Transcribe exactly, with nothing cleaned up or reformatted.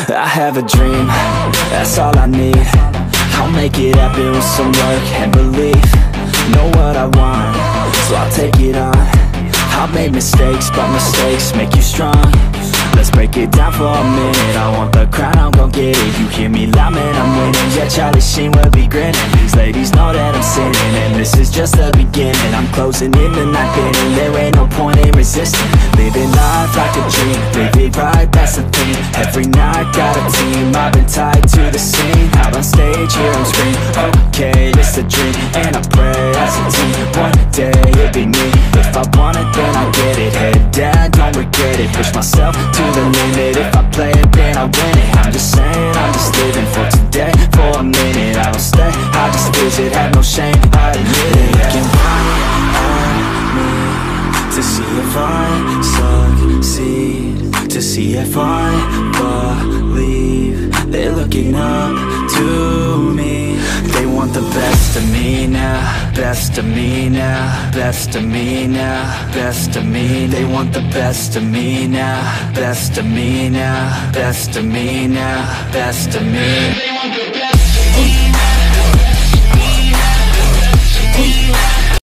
I have a dream, that's all I need. I'll make it happen with some work and belief. Know what I want, so I'll take it on. I've made mistakes, but mistakes make you strong. Let's break it down for a minute. I want the crown, I'm gon' get it. You hear me loud, man, I'm winning. Yeah, Charlie Sheen will be grinning. These ladies know that I'm sinning, and this is just the beginning. I'm closing in the night inning. There ain't no point in resisting. Living life like a dream, live it right, that's the thing. Every night got a team, I've been tied to the scene. Out on stage, here on screen. Okay, it's a dream, and I pray as a team. One day it'll be me. If I want it, then I get it. Head down, don't regret it. Push myself to the limit. If I play it, then I win it. I'm just saying, I'm just living for today. For a minute, I don't stay, I just visit. Have no shame, I admit it. Looking right at me to see if I succeed, to see if I believe. They're looking up to me. They want the best of me now, best of me now, best of me now, best of me. They want the best of me now, best of me now, best of me now, best of me.